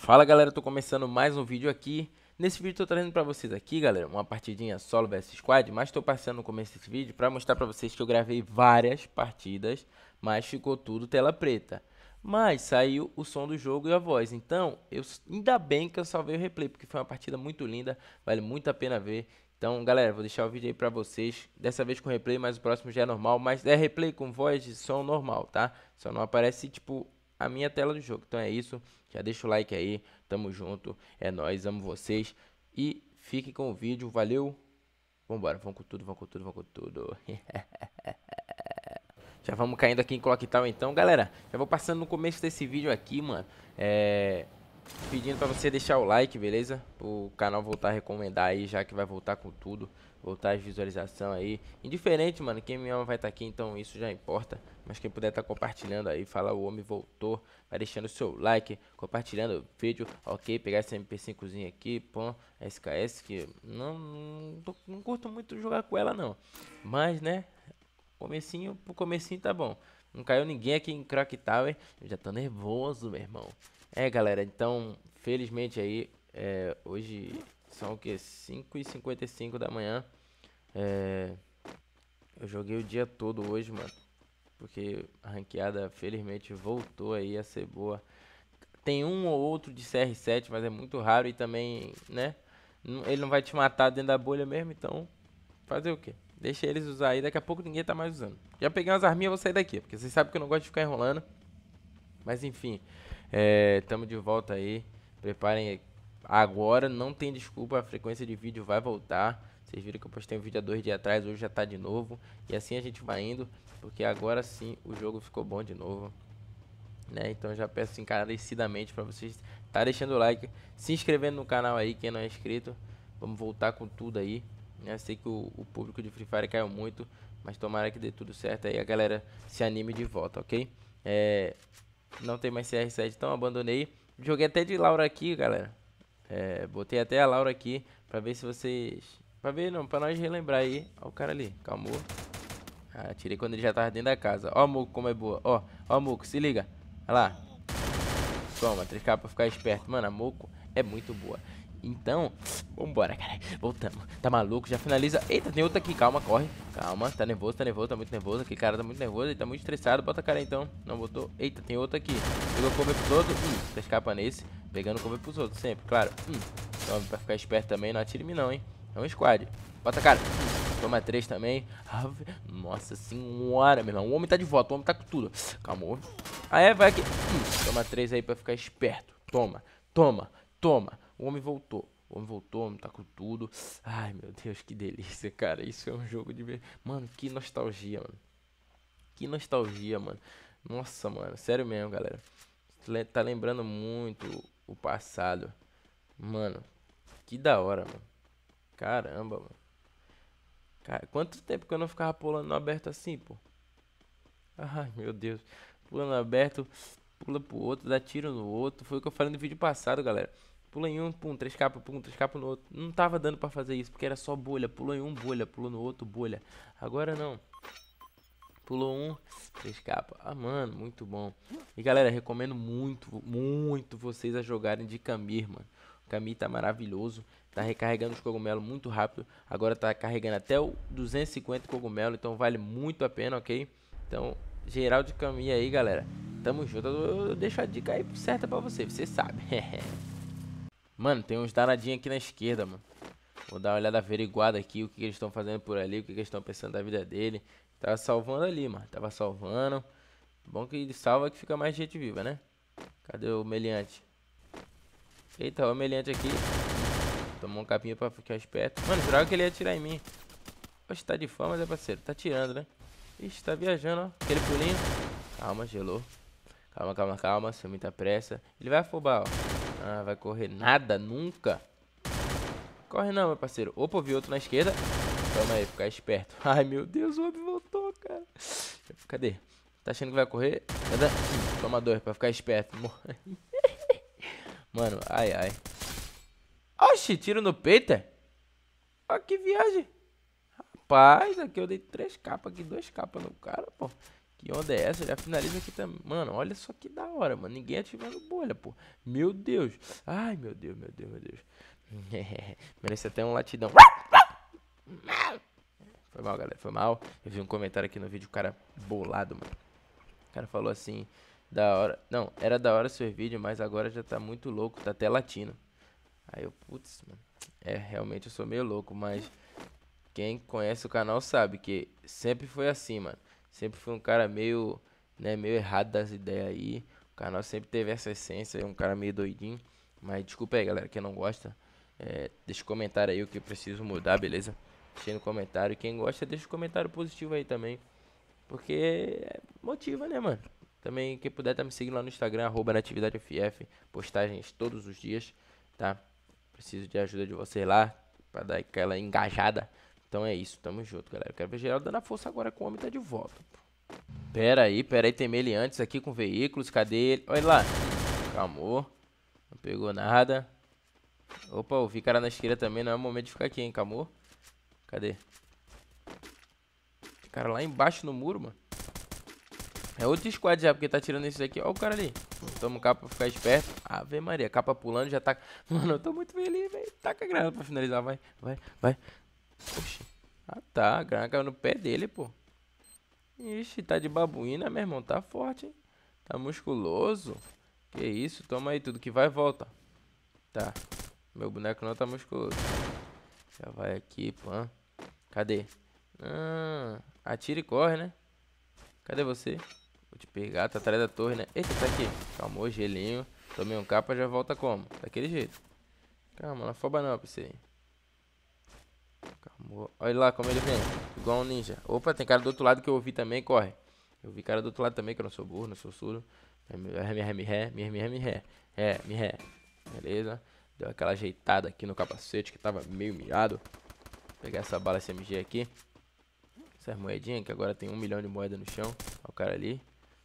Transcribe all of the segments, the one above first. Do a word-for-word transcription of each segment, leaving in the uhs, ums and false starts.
Fala galera, tô começando mais um vídeo aqui. Nesse vídeo tô trazendo pra vocês aqui, galera, uma partidinha solo versus squad, mas tô passando no começo desse vídeo pra mostrar pra vocês que eu gravei várias partidas, mas ficou tudo tela preta. Mas saiu o som do jogo e a voz, então eu, ainda bem que eu salvei o replay, porque foi uma partida muito linda, vale muito a pena ver. Então galera, vou deixar o vídeo aí pra vocês, dessa vez com replay, mas o próximo já é normal, mas é replay com voz e som normal, tá? Só não aparece tipo a minha tela do jogo. Então é isso, já deixa o like aí, tamo junto, é nóis, amo vocês e fique com o vídeo, valeu, vambora, vamos com tudo, vamos com tudo, vamos com tudo. Já vamos caindo aqui em Clock Tower então, galera, já vou passando no começo desse vídeo aqui, mano, é... pedindo pra você deixar o like, beleza? O canal voltar a recomendar aí, já que vai voltar com tudo. Voltar as visualizações aí. Indiferente, mano, quem me ama vai estar aqui, então isso já importa. Mas quem puder estar compartilhando aí, fala o homem voltou. Vai deixando o seu like, compartilhando o vídeo, ok? Pegar esse M P cincozinho aqui, pô, S K S, que não, não, tô, não curto muito jogar com ela não. Mas, né, comecinho, pro comecinho tá bom. Não caiu ninguém aqui em Clock Tower. Eu já tô nervoso, meu irmão. É, galera, então, felizmente aí, é, hoje são o que? cinco e cinquenta e cinco da manhã. É, eu joguei o dia todo hoje, mano. Porque a ranqueada, felizmente, voltou aí a ser boa. Tem um ou outro de C R sete, mas é muito raro e também, né? Ele não vai te matar dentro da bolha mesmo, então, fazer o quê? Deixa eles usar aí, daqui a pouco ninguém tá mais usando. Já peguei umas arminhas, vou sair daqui, porque vocês sabem que eu não gosto de ficar enrolando. Mas enfim, é, tamo de volta aí. Preparem agora, não tem desculpa, a frequência de vídeo vai voltar. Vocês viram que eu postei um vídeo há dois dias atrás, hoje já tá de novo. E assim a gente vai indo, porque agora sim o jogo ficou bom de novo, né? Então eu já peço encarecidamente para vocês tá deixando o like, se inscrevendo no canal aí, quem não é inscrito. Vamos voltar com tudo aí, né? Sei que o, o público de Free Fire caiu muito, mas tomara que dê tudo certo aí, a galera se anime de volta, ok? É, não tem mais C R sete, então abandonei. Joguei até de Laura aqui, galera. É, botei até a Laura aqui pra ver se vocês... Pra ver não, pra nós relembrar aí. Ó o cara ali, calmou. Ah, tirei quando ele já tava dentro da casa. Ó a Muco como é boa, ó. Ó a Muco, se liga. Olha lá. Toma, três K pra ficar esperto. Mano, a Muco é muito boa. Então, vambora, cara. Voltamos. Tá maluco? Já finaliza. Eita, tem outro aqui. Calma, corre. Calma. Tá nervoso, tá nervoso, tá muito nervoso. Aquele cara tá muito nervoso. Ele tá muito estressado. Bota a cara aí, então. Não botou. Eita, tem outro aqui. Pegou cover pros outros. Hum, três K nesse. Pegando cover pros outros, sempre, claro. Hum. Então, pra ficar esperto também, não atire em mim, não, hein. É um squad. Bota a cara. Hum. Toma três também. Nossa senhora, meu irmão. O homem tá de volta. O homem tá com tudo. Calma. Ah, é? Vai aqui. Hum. Toma três aí pra ficar esperto. Toma. Toma. Toma. O homem voltou. O homem voltou, o homem tá com tudo. Ai, meu Deus, que delícia, cara. Isso é um jogo de... Mano, que nostalgia, mano. Que nostalgia, mano. Nossa, mano. Sério mesmo, galera. Tá lembrando muito o passado. Mano, que da hora, mano. Caramba, mano. Cara, quanto tempo que eu não ficava pulando no aberto assim, pô? Ai, meu Deus. Pulando no aberto, pula pro outro, dá tiro no outro. Foi o que eu falei no vídeo passado, galera. Pula em um, pum, três capas, pum, três capas no outro. Não tava dando pra fazer isso, porque era só bolha. Pulou em um, bolha, pulou no outro, bolha. Agora não. Pulou um, três capas. Ah, mano, muito bom. E galera, recomendo muito, muito vocês a jogarem de Camir, mano. O Camir tá maravilhoso. Tá recarregando os cogumelos muito rápido. Agora tá carregando até o duzentos e cinquenta cogumelo. Então vale muito a pena, ok? Então, geral de Camir aí, galera. Tamo junto. Eu, eu deixo a dica aí certa pra você, você sabe. Mano, tem uns danadinhos aqui na esquerda, mano. Vou dar uma olhada averiguada aqui, o que, que eles estão fazendo por ali, o que, que eles estão pensando da vida dele. Tava salvando ali, mano. Tava salvando. Bom que ele salva que fica mais gente viva, né? Cadê o meliante? Eita, o meliante aqui. Tomou um capinha pra ficar esperto. Mano, jurava que ele ia atirar em mim. Oxe, tá de fama, né, parceiro? Tá tirando, né? Ixi, tá viajando, ó. Aquele pulinho. Calma, gelou. Calma, calma, calma. Sem muita pressa. Ele vai afobar, ó. Ah, vai correr nada, nunca. Corre não, meu parceiro. Opa, vi outro na esquerda. Toma aí, ficar esperto. Ai, meu Deus, o homem voltou, cara. Cadê? Tá achando que vai correr? Cadê? Toma dois pra ficar esperto. Mano, ai, ai. Oxi, tiro no peito, é? Ó, que viagem. Rapaz, aqui eu dei três capas aqui, dois capas no cara, pô. Que onda é essa? Já finaliza aqui também. Mano, olha só que da hora, mano. Ninguém ativando bolha, pô. Meu Deus. Ai, meu Deus, meu Deus, meu Deus. Merece até um latidão. Foi mal, galera. Foi mal. Eu vi um comentário aqui no vídeo, o cara bolado, mano. O cara falou assim, da hora. Não, era da hora seu vídeo, mas agora já tá muito louco, tá até latino. Aí eu, putz, mano. É, realmente eu sou meio louco, mas quem conhece o canal sabe que sempre foi assim, mano. Sempre fui um cara meio, né, meio errado das ideias aí. O canal sempre teve essa essência, é um cara meio doidinho. Mas desculpa aí, galera, quem não gosta. É, deixa um comentário aí o que eu preciso mudar, beleza? Deixa aí no comentário. Quem gosta, deixa um comentário positivo aí também. Porque motiva, né, mano? Também, quem puder, tá me seguindo lá no Instagram, arroba natividadef, postagens todos os dias, tá? Preciso de ajuda de vocês lá, pra dar aquela engajada. Então é isso, tamo junto, galera. Quero ver geral dando a força agora que o homem tá de volta. Pera aí, pera aí, tem meliantes aqui com veículos, cadê ele? Olha lá, calmou, não pegou nada. Opa, eu vi cara na esquerda também, não é o momento de ficar aqui, hein, calmou. Cadê? Cara lá embaixo no muro, mano. É outro squad já, porque tá tirando esses aqui. Ó o cara ali. Toma um capa pra ficar esperto. Ave Maria, capa pulando, já tá... Mano, eu tô muito feliz, velho. Taca a granada pra finalizar, vai, vai, vai. Oxi. Ah tá, a granada caiu no pé dele, pô. Ixi, tá de babuína, meu irmão. Tá forte, hein. Tá musculoso. Que isso, toma aí, tudo que vai volta. Tá. Meu boneco não tá musculoso. Já vai aqui, pã. Cadê? Ah, atira e corre, né? Cadê você? Vou te pegar, tá atrás da torre, né? Eita, tá aqui. Calmou, gelinho. Tomei um capa, já volta como? Daquele jeito. Calma, não afoba não, pra você. Calmou. Olha lá como ele vem. Igual um ninja. Opa, tem cara do outro lado que eu ouvi também, corre. Eu vi cara do outro lado também, que eu não sou burro, não sou surdo. É, me ré, me ré, me ré, me ré. É, me ré. Beleza. Deu aquela ajeitada aqui no capacete que tava meio mirado. Vou pegar essa bala S M G aqui. Essas moedinhas, que agora tem um milhão de moedas no chão. Olha o cara ali.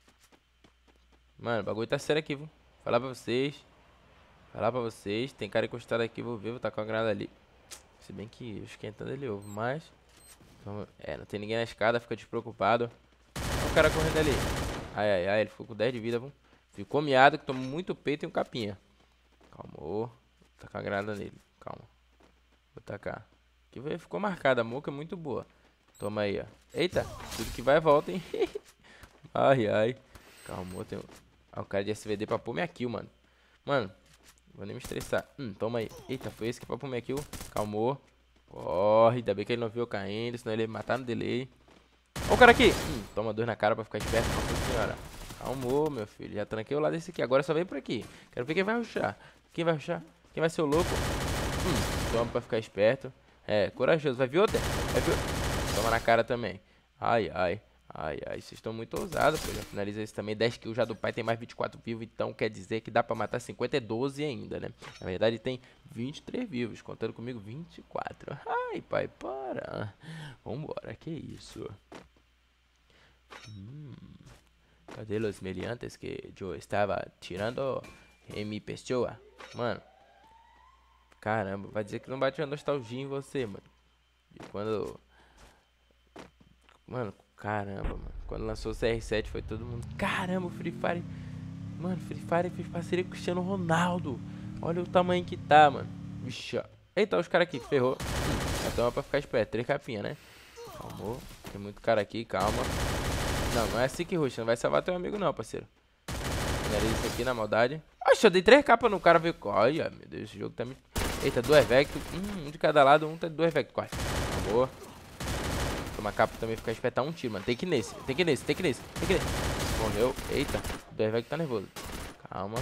Mano, o bagulho tá sério aqui, viu? Falar pra vocês. Falar pra vocês. Tem cara encostado aqui, vou ver, vou tacar uma granada ali. Se bem que esquentando ele ouve, mas... Vamos... É, não tem ninguém na escada, fica despreocupado. Olha o cara correndo ali. Ai, ai, ai, ele ficou com dez de vida, viu? Ficou miado, que tomou muito peito e um capinha. Calmou. Vou tacar uma granada nele, calma. Vou tacar. Aqui ficou marcada, a moca é muito boa. Toma aí, ó. Eita, tudo que vai volta, hein? Ai, ai. Calma, tem um... Ah, o cara de S V D pra pôr minha kill, mano. Mano, vou nem me estressar. Hum, toma aí. Eita, foi esse que é pra pôr minha kill. Calmou. Corre, ainda bem que ele não viu eu caindo, senão ele ia me matar no delay. Ó o cara aqui. Hum, toma dois na cara pra ficar esperto, nossa senhora. Calmou, meu filho. Já tranquei o lado desse aqui. Agora só vem por aqui. Quero ver quem vai rushar. Quem vai rushar? Quem vai ser o louco? Hum, toma pra ficar esperto. É, corajoso. Vai vir outra? Vai vir outra. Toma na cara também. Ai, ai. Ai, ai. Vocês estão muito ousados, pô. Já finaliza esse também. dez kills já do pai. Tem mais vinte e quatro vivos. Então quer dizer que dá pra matar cinquenta e doze ainda, né? Na verdade tem vinte e três vivos. Contando comigo vinte e quatro. Ai, pai, para. Vambora. Que isso? Hum. Cadê os meliantes que eu estava tirando em minha pessoa? Mano. Caramba. Vai dizer que não bate uma nostalgia em você, mano. E quando... Mano, caramba, mano. Quando lançou o C R sete foi todo mundo... Caramba, o Free Fire... Mano, Free Fire fez parceria com o Cristiano Ronaldo. Olha o tamanho que tá, mano. Vixe, ó. Eita, os caras aqui, ferrou. Hum, já toma pra ficar esperto. Três capinhas, né? Calmou. Tem muito cara aqui, calma. Não, não é assim que ruxa. Não vai salvar teu amigo não, parceiro. Finaliza isso aqui na maldade. Oxe, eu dei três capas no cara, veio... Olha, meu Deus, esse jogo tá me... Eita, duas Vector. Hum, um de cada lado, um tá de duas Vector. Corre. Acabou. Toma capa também, ficar espetar um tiro, mano. Tem que ir nesse, tem que ir nesse, tem que ir nesse, tem que ir nesse. Morreu. Eita, o dois Vector tá nervoso. Calma.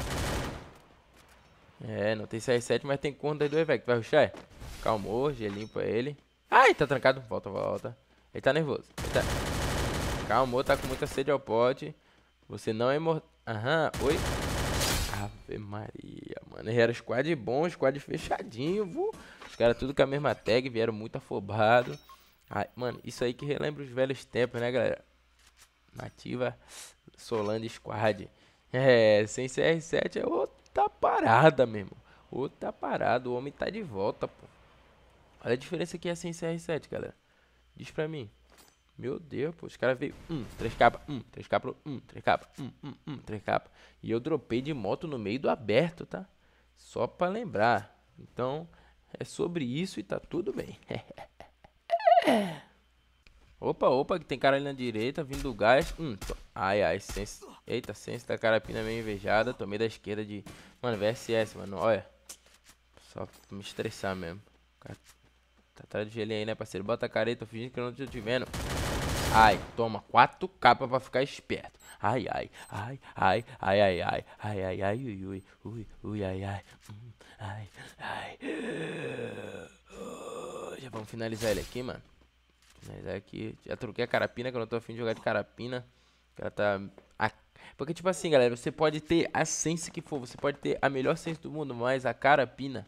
É, não tem C R sete, mas tem corno das dois Vector. Vai rushar? Calmou, gelinho pra ele. Ai, tá trancado. Volta, volta. Ele tá nervoso. Ele tá... Calmou, tá com muita sede ao pote. Você não é imortal. Aham, oi. Ave Maria, mano. Era squad bom, squad fechadinho, viu? Os caras tudo com a mesma tag, vieram muito afobados. Ai, mano, isso aí que relembra os velhos tempos, né, galera? Nativa Solane Squad. É, sem C R sete é outra parada, mesmo. Outra parada, o homem tá de volta, pô. Olha a diferença que é sem C R sete, galera. Diz pra mim. Meu Deus, pô, os caras veio, um, três capas, um, três capas, um, três capas, um, um, um, três capas. E eu dropei de moto no meio do aberto, tá? Só pra lembrar. Então, é sobre isso e tá tudo bem. Opa, opa, que tem cara ali na direita, vindo do gás. Hum, to... Ai, ai, sense. Eita, sense da carapina meio invejada. Tomei da esquerda de... Mano, V S S, mano, olha. Só pra me estressar mesmo. Cara... Tá atrás do gelinho aí, né, parceiro? Bota a careta, fingindo que eu não tô te vendo. Ai, toma quatro capas pra ficar esperto. Ai, ai, ai, ai, ai, ai, ai, ai, ai, ai, ui, ui, ui, ui, ai, ai, hum, ai, ai. Já vamos finalizar ele aqui, mano. Finalizar aqui. Já troquei a carapina, que eu não tô afim de jogar de carapina. Ela tá... A... Porque, tipo assim, galera, você pode ter a sense que for, você pode ter a melhor sense do mundo, mas a carapina...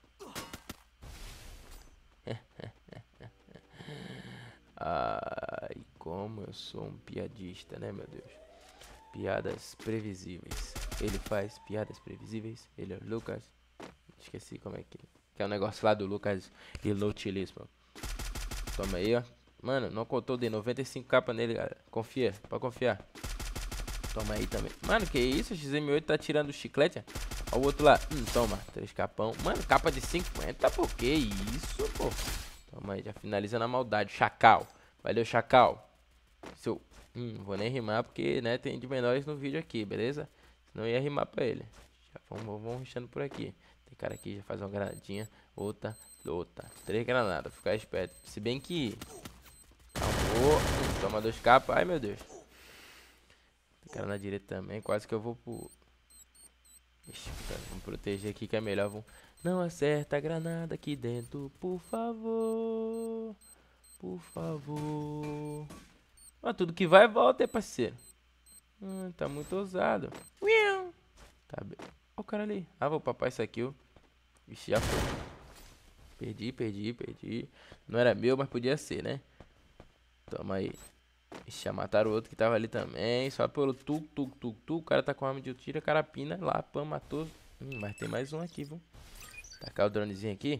Ai, como eu sou um piadista, né, meu Deus? Piadas previsíveis. Ele faz piadas previsíveis. Ele é o Lucas. Esqueci como é que... Que é o negócio lá do Lucas Inutilismo. Toma aí, ó. Mano, não contou, de noventa e cinco capas nele, galera. Confia, pode confiar. Toma aí também. Mano, que isso? O X M oito tá tirando o chiclete. Ó o outro lá. Hum, toma. Três capão. Mano, capa de cinquenta, por que isso, pô? Toma aí, já finaliza na maldade. Chacal. Valeu, Chacal. Seu... Hum, vou nem rimar porque, né, tem de menores no vídeo aqui, beleza? Senão ia rimar pra ele. Já vamos, vamos rixando por aqui. Tem cara aqui, já faz uma granadinha. Outra, outra. Três granadas, ficar esperto. Se bem que... Amor. Hum, toma dois capas. Ai, meu Deus. Tem cara na direita também. Quase que eu vou pro... Ixi, cara, vamos proteger aqui que é melhor. Vamos... Não acerta a granada aqui dentro, por favor. Por favor. Ó, tudo que vai, volta, é parceiro. Hum, tá muito ousado. Tá bem. Ó o cara ali. Ah, vou papar isso aqui, ó. Vixe, já foi. Perdi, perdi, perdi. Não era meu, mas podia ser, né? Toma aí. Ixi, já mataram o outro que tava ali também. Só pelo tu, tu, tu, tu. O cara tá com arma de tiro, carapina. Lá, pã, matou. Hum, mas tem mais um aqui, viu? Tacar o dronezinho aqui.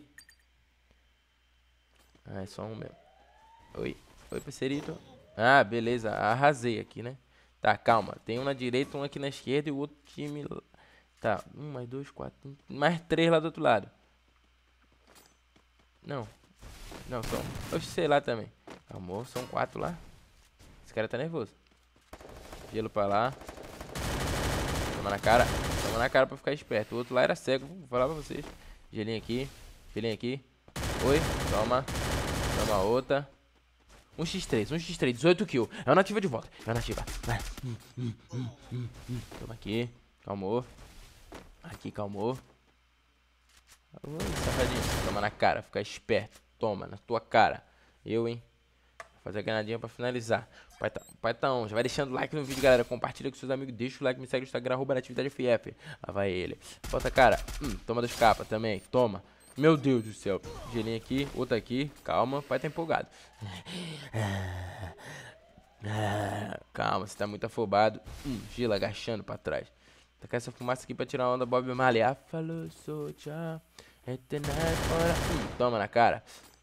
Ah, é só um mesmo. Oi. Oi, parceirito. Ah, beleza. Arrasei aqui, né? Tá, calma. Tem um na direita, um aqui na esquerda e o outro time... Tá, um, mais dois, quatro... Mais três lá do outro lado. Não. Não, são... Oxe, sei lá também. Amor, são quatro lá. Esse cara tá nervoso. Gelo pra lá. Toma na cara. Toma na cara pra ficar esperto. O outro lá era cego. Vou falar pra vocês. Gelinho aqui. Gelinho aqui. Oi. Toma. Toma outra. um por três. um por três. dezoito kills. É uma nativa de volta. É uma nativa. Hum, hum, hum, hum, hum. Toma aqui. Calmou. Aqui, calmou. Oi, safadinho. Toma na cara. Fica esperto. Toma na tua cara. Eu, hein. Vou fazer a granadinha pra finalizar. O pai tá, o pai tá on. Já vai deixando like no vídeo, galera. Compartilha com seus amigos. Deixa o like. Me segue no Instagram. Arroba Natividade F F. Lá vai ele. Bota a cara. Hum, toma dos capas também. Toma. Meu Deus do céu. Gelinho aqui. Outra aqui. Calma. O pai tá empolgado. Calma. Você tá muito afobado. Hum, gelo agachando pra trás. Tacar essa fumaça aqui pra tirar a onda Bob Marley. Ah, falou, sou tchau. Fora. Hum, toma na cara.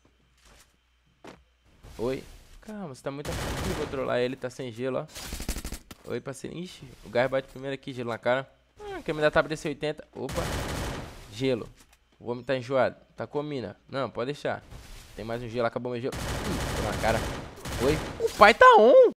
Oi. Calma, você tá muito afobado. Vou trollar ele. Tá sem gelo, ó. Oi, parceiro. Ixi, o gás bate primeiro aqui. Gelo na cara. Hum, quer me dar tapa desse oitenta. Opa. Gelo. O homem tá enjoado. Tá com mina. Não, pode deixar. Tem mais um gelo. Acabou meu gelo. Hum, toma na cara. Oi. O pai tá on.